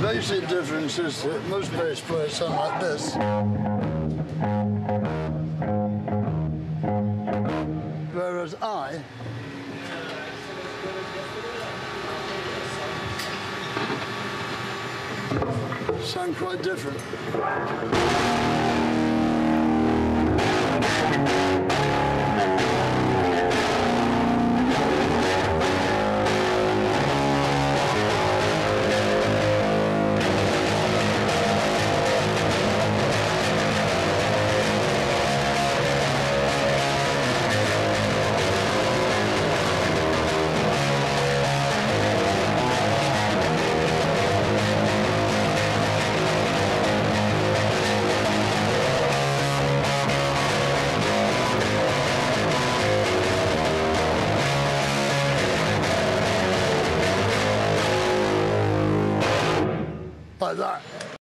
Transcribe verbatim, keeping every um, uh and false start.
basic difference is that most bass players sound like this. Whereas I sound quite different. Like that.